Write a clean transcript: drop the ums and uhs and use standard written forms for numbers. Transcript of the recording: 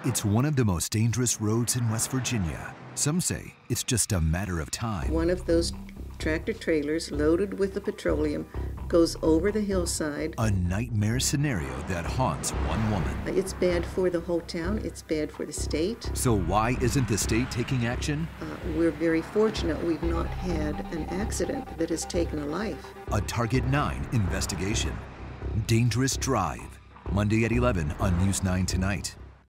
It's one of the most dangerous roads in West Virginia. Some say it's just a matter of time. One of those tractor trailers loaded with the petroleum goes over the hillside. A nightmare scenario that haunts one woman. It's bad for the whole town. It's bad for the state. So why isn't the state taking action? We're very fortunate we've not had an accident that has taken a life. A Target 9 investigation. Dangerous Drive. Monday at 11 on News 9 Tonight.